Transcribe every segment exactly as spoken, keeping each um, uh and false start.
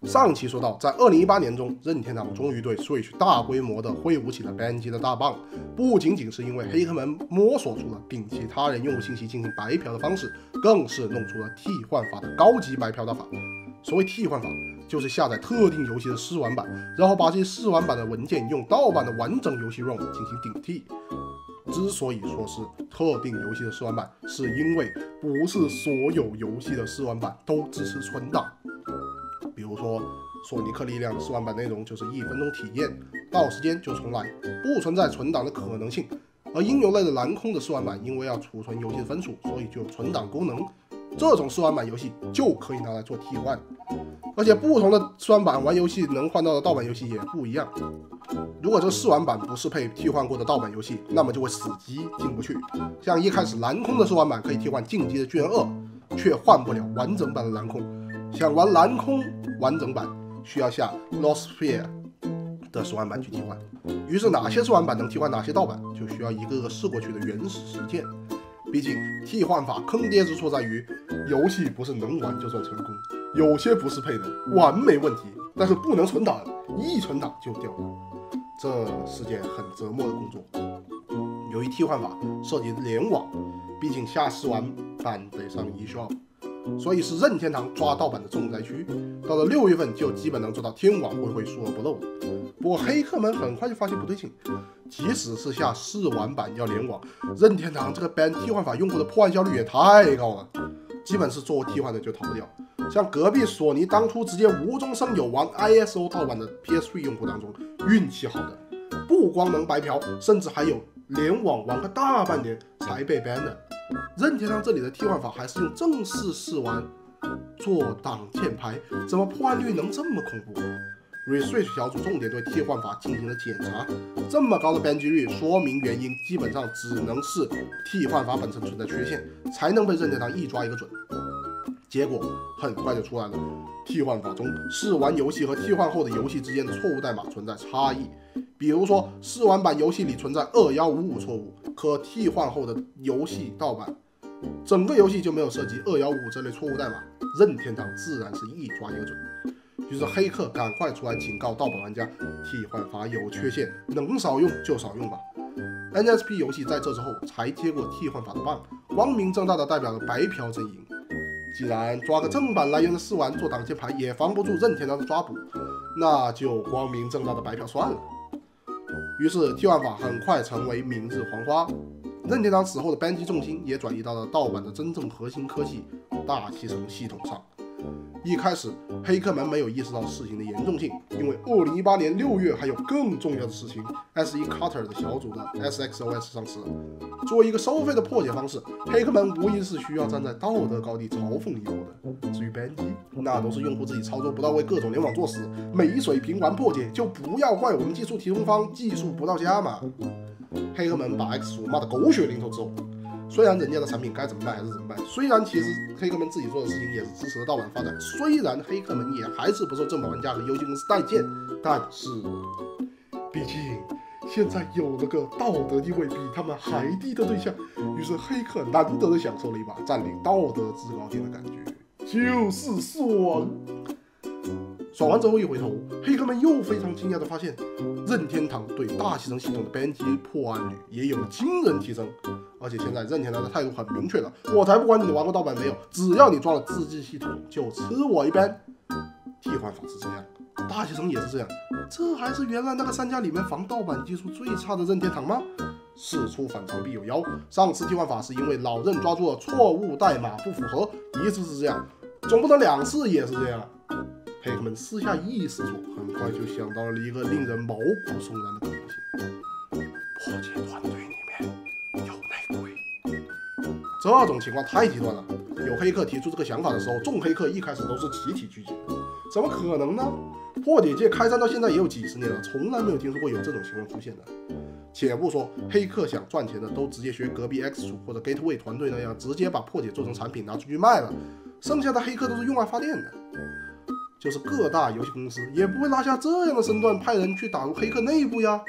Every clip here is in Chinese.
上期说到，在二零一八年中，任天堂终于对 Switch 大规模的挥舞起了班机的大棒，不仅仅是因为黑客们摸索出了摒弃他人用户信息进行白嫖的方式，更是弄出了替换法的高级白嫖打法。所谓替换法，就是下载特定游戏的试玩版，然后把这些试玩版的文件用盗版的完整游戏 ROM 进行顶替。之所以说是特定游戏的试玩版，是因为不是所有游戏的试玩版都支持存档。比如说索尼克力量的试玩版内容就是一分钟体验，到时间就重来，不存在存档的可能性。而音游类的蓝空的试玩版因为要储存游戏的分数，所以就有存档功能，这种试玩版游戏就可以拿来做替换。而且不同的试玩版玩游戏能换到的盗版游戏也不一样。如果这个试玩版不是配替换过的盗版游戏，那么就会死机进不去。像一开始蓝空的试玩版可以替换进击的巨人二，却换不了完整版的蓝空。想玩蓝空完整版，需要下 Lost Sphere 的试玩版去替换。于是哪些试玩版能替换哪些盗版，就需要一个个试过去的原始实践。毕竟替换法坑爹之处在于，游戏不是能玩就算成功，有些不是配的玩没问题，但是不能存档，一存档就掉档，这是件很折磨的工作。由于替换法涉及联网，毕竟下试玩版得上 eShop， 所以是任天堂抓盗版的重灾区。到了六月份就基本能做到天网恢恢，疏而不漏。不过黑客们很快就发现不对劲，即使是下试玩版要联网，任天堂这个 ban 替换法用户的破案效率也太高了，基本是做替换的就逃不掉。像隔壁索尼当初直接无中生有玩 I S O 盗版的 P S 三 用户当中，运气好的不光能白嫖，甚至还有联网玩个大半年才被 ban 的。任天堂这里的替换法还是用正式试玩做挡箭牌，怎么破案率能这么恐怖？Reswitch 小组重点对替换法进行了检查，这么高的 ban 机率，说明原因基本上只能是替换法本身存在缺陷，才能被任天堂一抓一个准。结果很快就出来了，替换法中试玩游戏和替换后的游戏之间的错误代码存在差异。比如说试玩版游戏里存在二一五五错误，可替换后的游戏盗版，整个游戏就没有涉及二一五五这类错误代码，任天堂自然是一抓一个准。于是黑客赶快出来警告盗版玩家，替换法有缺陷，能少用就少用吧。N S P 游戏在这之后才接过替换法的棒，光明正大的代表了白嫖阵营。既然抓个正版来源的试玩做挡箭牌也防不住任天堂的抓捕，那就光明正大的白嫖算了。于是替换法很快成为明日黄花，任天堂此后的班机重心也转移到了盗版的真正核心科技大气层系统上。一开始黑客们没有意识到事情的严重性，因为二零一八年六月还有更重要的事情 ，S E Carter 的小组的 S X O S 上市了。作为一个收费的破解方式，黑客们无疑是需要站在道德高地嘲讽一波的。至于班机，那都是用户自己操作不到位，各种联网作死，没水平玩破解，就不要怪我们技术提供方技术不到家嘛。黑客们把 X 五骂得狗血淋头之后，虽然人家的产品该怎么卖还是怎么卖，虽然其实黑客们自己做的事情也是支持了盗版发展，虽然黑客们也还是不受正版玩家和游戏公司待见，但是毕竟现在有了个道德地位比他们还低的对象，于是黑客难得的享受了一把占领道德制高点的感觉，就是爽。爽完之后一回头，黑客们又非常惊讶的发现，任天堂对大气层系统的 ban 机破案率也有了惊人提升。而且现在任天堂的态度很明确了，我才不管你玩过盗版没有，只要你装了自制系统就吃我一 ban。替换法是这样，大气层也是这样，这还是原来那个三家里面防盗版技术最差的任天堂吗？事出反常必有妖，上次替换法是因为老任抓住了错误代码不符合，一次是这样，总不能两次也是这样。黑客们私下意识做，很快就想到了一个令人毛骨悚然的可能性：破解团队里面有内鬼。这种情况太极端了，有黑客提出这个想法的时候，众黑客一开始都是集体拒绝，怎么可能呢？破解界开战到现在也有几十年了，从来没有听说过有这种情况出现的。且不说黑客想赚钱的都直接学隔壁 X 组或者 Gateway 团队那样，直接把破解做成产品拿出去卖了，剩下的黑客都是用来发电的。就是各大游戏公司也不会拉下这样的身段派人去打入黑客内部呀。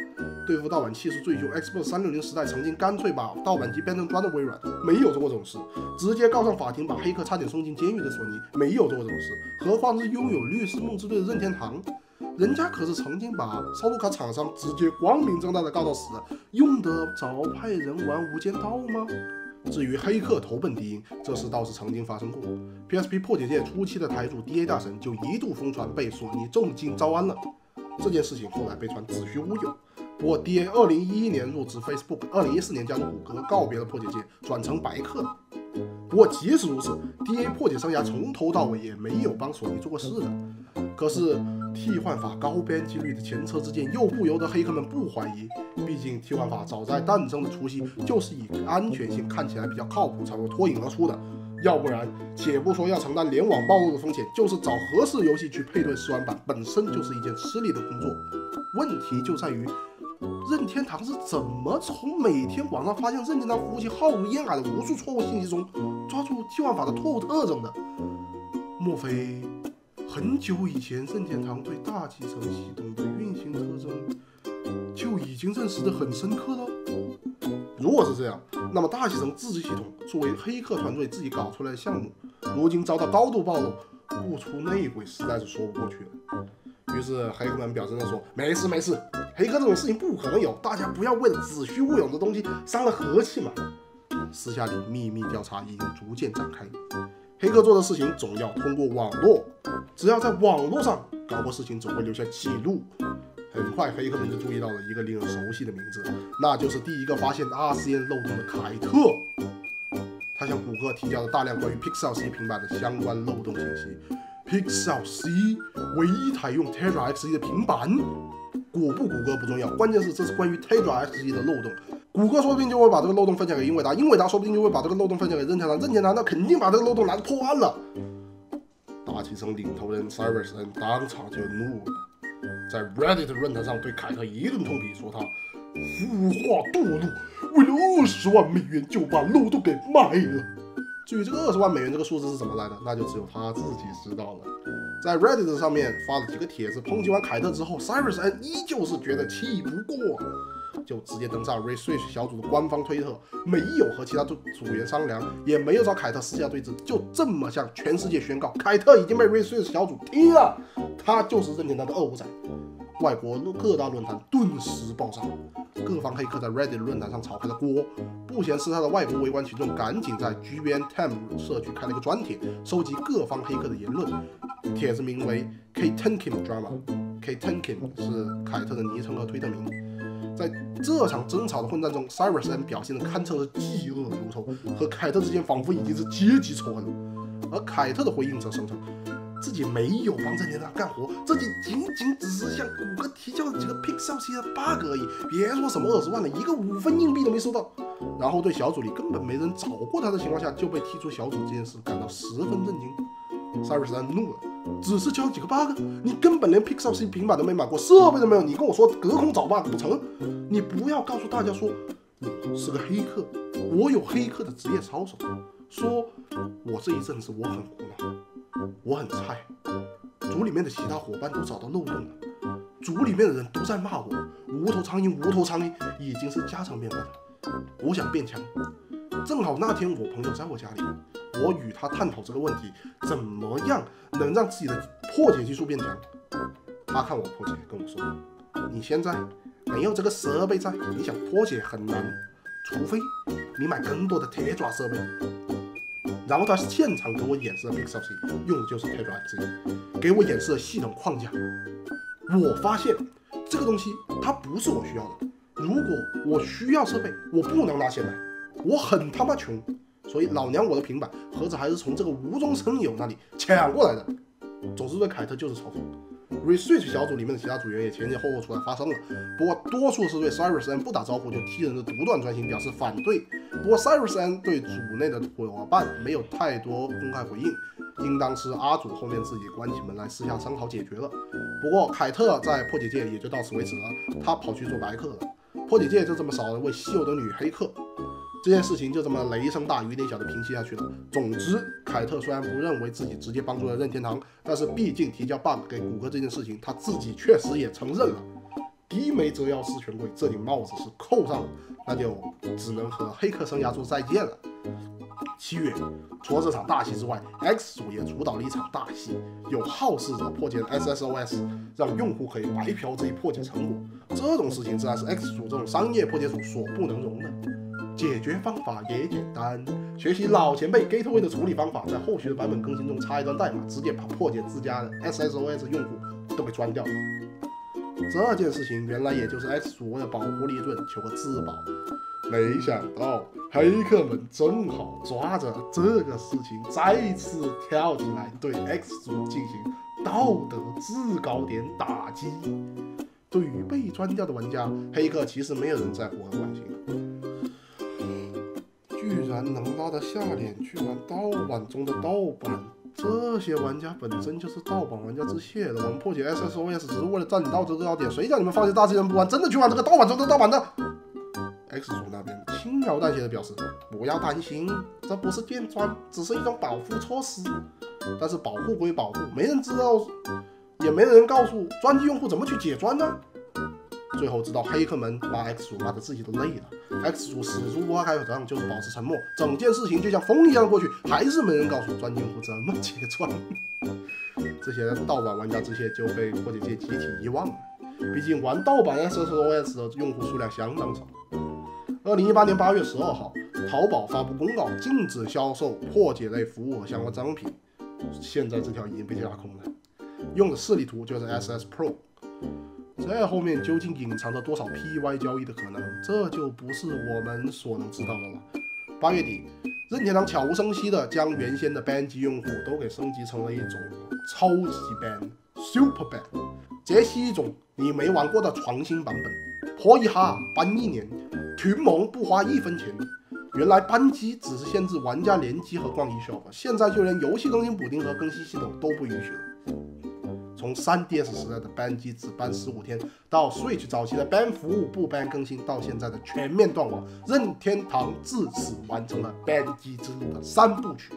对付盗版技术追求 Xbox 三六零时代曾经干脆把盗版机变成砖的微软没有做过这种事，直接告上法庭把黑客差点送进监狱的索尼没有做过这种事，何况是拥有律师梦之队的任天堂，人家可是曾经把烧录卡厂商直接光明正大的告到死，用得着派人玩无间道吗？至于黑客投奔敌营，这事倒是曾经发生过。P S P 破解界初期的台主 D A 大神就一度疯传被索尼重金招安了，这件事情后来被传子虚乌有。不过 D A 二零一一年入职 Facebook， 二零一四年加入谷歌，告别了破解界，转成白客了。不过即使如此 ，D A 破解生涯从头到尾也没有帮索尼做过事的。可是替换法高边几率的前车之鉴，又不由得黑客们不怀疑。毕竟替换法早在诞生的初期，就是以安全性看起来比较靠谱才会脱颖而出的。要不然，且不说要承担联网暴露的风险，就是找合适游戏去配对试玩版，本身就是一件吃力的工作。问题就在于，任天堂是怎么从每天网上发现任天堂服务器浩如烟海的无数错误信息中，抓住替换法的错误特征的？莫非很久以前任天堂对大集成系统的运行特征就已经认识得很深刻了？如果是这样，那么大集成自制系统作为黑客团队自己搞出来的项目，如今遭到高度暴露，不出内鬼实在是说不过去了。于是黑客们表示说，没事没事，黑客这种事情不可能有，大家不要为了子虚乌有的东西伤了和气嘛。私下里秘密调查已经逐渐展开，黑客做的事情总要通过网络，只要在网络上搞过事情，总会留下记录。很快，黑客们就注意到了一个令人熟悉的名字，那就是第一个发现 R C N 漏洞的凯特。他向谷歌提交了大量关于 Pixel C 平板的相关漏洞信息。Pixel C 唯一台用 Tegra X E 的平板，谷不谷歌不重要，关键是这是关于 Tegra X E 的漏洞。谷歌说不定就会把这个漏洞分享给英伟达，英伟达说不定就会把这个漏洞分享给任天堂，任天堂那肯定把这个漏洞拿着破案了。大集成领头人 Cyrus N 当场就怒了，在 Reddit 论坛上对凯特一顿痛批，说他腐化堕落，为了二十万美元就把漏洞给卖了。至于这个二十万美元这个数字是怎么来的，那就只有他自己知道了。在 Reddit 上面发了几个帖子抨击完凯特之后 ，Cyrus N 依旧是觉得气不过，就直接登上 Research 小组的官方推特，没有和其他组员商量，也没有找凯特私下对峙，就这么向全世界宣告，凯特已经被 Research 小组踢了，他就是任天堂的二五仔。外国各大论坛顿时爆炸，各方黑客在 Reddit 论坛上炒开了锅。不嫌事大的外国围观群众赶紧在 G B N Time 社区开了一个专帖，收集各方黑客的言论。帖子名为 K Tenkin Drama，K Tenkin 是凯特的昵称和推特名。在这场争吵的混战中 ，Cyrus N 表现得堪称是嫉恶如仇，和凯特之间仿佛已经是阶级仇恨。而凯特的回应则声称，自己没有帮任天堂干活，自己仅仅只是向谷歌提交了几个 Pixel C 的 bug 而已，别说什么二十万了，一个五分硬币都没收到。然后对小组里根本没人找过他的情况下就被踢出小组这件事感到十分震惊。Cyrus N 怒了，只是交几个 bug， 你根本连 Pixel C 平板都没买过，设备都没有，你跟我说隔空找 bug 不成？你不要告诉大家说我是个黑客，我有黑客的职业操守，说我这一阵子我很苦恼。我很菜，组里面的其他伙伴都找到漏洞了，组里面的人都在骂我，无头苍蝇，无头苍蝇已经是家常便饭了。我想变强，正好那天我朋友在我家里，我与他探讨这个问题，怎么样能让自己的破解技术变强。他看我破解，跟我说：“你现在没有这个设备在，你想破解很难，除非你买更多的铁爪设备。”然后他现场给我演示了 Pixel C， 用的就是 Tegra X E， 给我演示了系统框架。我发现这个东西它不是我需要的。如果我需要设备，我不能拿钱买，我很他妈穷，所以老娘我的平板盒子还是从这个无中生有那里抢过来的。总之对凯特就是嘲讽。Research 小组里面的其他组员也前前后后出来发声了，不过多数是对 Cyrus N 不打招呼就踢人的独断专行表示反对。不过 Cyrus N 对组内的伙伴没有太多公开回应，应当是阿组后面自己关起门来私下商讨解决了。不过凯特在破解界也就到此为止了，他跑去做白客了，破解界就这么少了位稀有的女黑客。这件事情就这么雷声大雨点小的平息下去了。总之，凯特虽然不认为自己直接帮助了任天堂，但是毕竟提交 bug 给谷歌这件事情，他自己确实也承认了。 一枚折腰式权贵，这顶帽子是扣上了，那就只能和黑客生涯说再见了。七月，除了这场大戏之外 ，X 组也主导了一场大戏，有好事者破解了 S S O S， 让用户可以白嫖这一破解成果。这种事情自然是 X 组这种商业破解组所不能容的。解决方法也简单，学习老前辈 Gateway 的处理方法，在后续的版本更新中插一段代码，直接把破解自家的 S S O S 用户都给钻掉了。这件事情原来也就是 X 组为了保护利润，求个自保。没想到黑客们正好抓着这个事情，再次跳起来对 X 组进行道德制高点打击。对于被钻掉的玩家，黑客其实没有人在乎和关心。居然能拉得下脸去玩盗版中的盗版，这些玩家本身就是盗版玩家之血的。我们破解 S S O S 只是为了占领道德制高点，谁叫你们放弃大资源不玩，真的去玩这个盗版中的盗版的？X 组那边轻描淡写的表示，不要担心，这不是电钻，只是一种保护措施。但是保护归保护，没人知道，也没人告诉专机用户怎么去解钻呢？最后直到黑客们把 X 组骂得自己都累了 ，X 组死猪不怕开口仗，就是保持沉默，整件事情就像风一样过去，还是没人告诉专机用户怎么解钻。这些盗版玩家之血就被破解界集体遗忘了，毕竟玩盗版 S S O S 的用户数量相当少。二零一八年八月十二号，淘宝发布公告，禁止销售破解类服务和相关商品。现在这条已经被架空了，用的示例图就是 S S Pro。这后面究竟隐藏着多少 P Y 交易的可能，这就不是我们所能知道的了。八月底，任天堂悄无声息地将原先的 ban 机用户都给升级成了一种超级 ban、Super ban， 这是一种你没玩过的创新版本，破一下 ban 一年，群盟不花一分钱。原来ban机只是限制玩家联机和逛 eShop， 现在就连游戏更新补丁和更新系统都不允许了。从 三 D S 时代的 ban 机只 ban 十五天，到 Switch 早期的 ban 服务不 ban 更新，到现在的全面断网，任天堂至此完成了 ban 机之路的三部曲。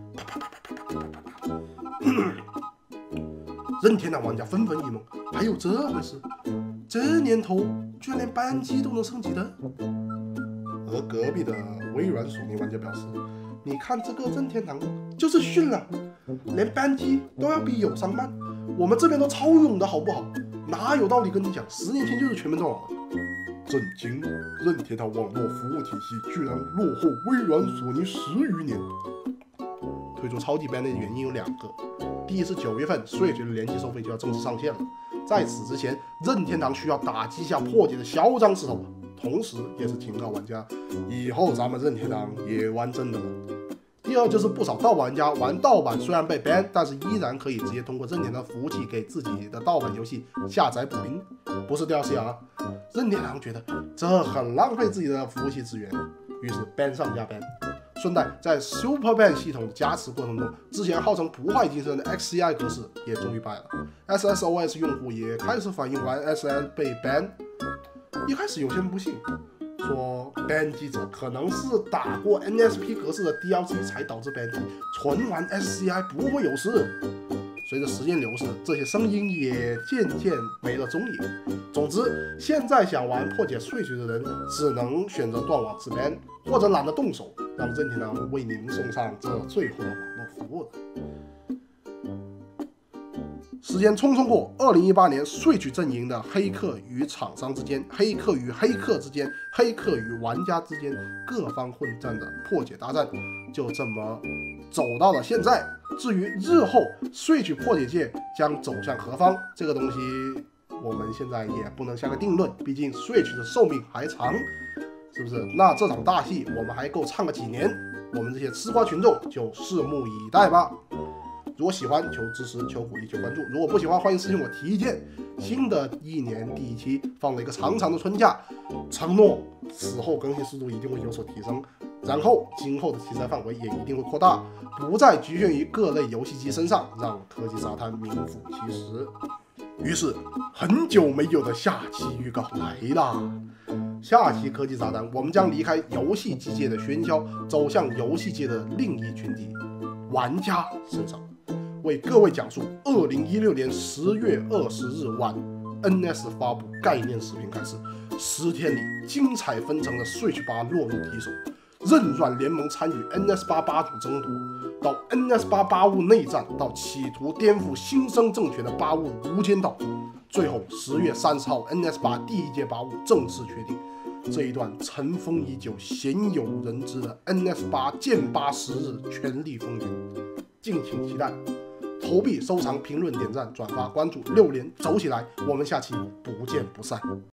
任天堂玩家纷纷一懵，还有这回事？这年头居然连 ban 机都能升级的？而隔壁的微软索尼玩家表示，你看这个任天堂就是逊了，连 ban 机都要比友商慢，我们这边都超勇的好不好？哪有道理跟你讲，十年前就是全面断网了。震惊！任天堂网络服务体系居然落后微软索尼十余年。推出超级 ban 的原因有两个，第一是九月份 Switch 的联机收费就要正式上线了，在此之前，任天堂需要打击下破解的嚣张势头，同时也是警告玩家，以后咱们任天堂也玩真的了。第二就是不少盗版玩家玩盗版虽然被 ban， 但是依然可以直接通过任天堂服务器给自己的盗版游戏下载补丁，不是 D L C 啊。任天堂觉得这很浪费自己的服务器资源，于是 ban 上加 ban。顺带在 Super ban 系统的加持过程中，之前号称不坏金身的 X C I 格式也终于败了。S S O S 用户也开始反映玩 S N 被 ban， 一开始有些人不信。说 ban 机者可能是打过 N S P 格式的 D L C 才导致 ban 机，纯玩 S C I 不会有事。随着时间流逝，这些声音也渐渐没了踪影。总之，现在想玩破解 Switch 的人，只能选择断网自 ban， 或者懒得动手，让任天堂为您送上这最后的网络服务了。时间匆匆过，二零一八年 Switch 阵营的黑客与厂商之间、黑客与黑客之间、黑客与玩家之间各方混战的破解大战，就这么走到了现在。至于日后 Switch 破解界将走向何方，这个东西我们现在也不能下个定论，毕竟 Switch 的寿命还长，是不是？那这场大戏我们还够唱个几年？我们这些吃瓜群众就拭目以待吧。如果喜欢，求支持，求鼓励，求关注；如果不喜欢，欢迎私信我提意见。新的一年第一期放了一个长长的春假，承诺此后更新速度一定会有所提升，然后今后的题材范围也一定会扩大，不再局限于各类游戏机身上，让科技杂谈名副其实。于是，很久没有的下期预告来啦！下期科技杂谈，我们将离开游戏机界的喧嚣，走向游戏界的另一群体——玩家身上。为各位讲述二零一六年十月二十日晚 N S 发布概念视频开始，十天里精彩纷呈的 Switch 八落入敌手，任软联盟参与 N S 八八主争夺，到 N S 八八物内战，到企图颠覆新生政权的八物无间道，最后十月三十号 N S 八第一届八物正式确定。这一段尘封已久、鲜有人知的 N S 八剑八十日权力风云，敬请期待。投币、收藏、评论、点赞、转发、关注，六连走起来！我们下期不见不散。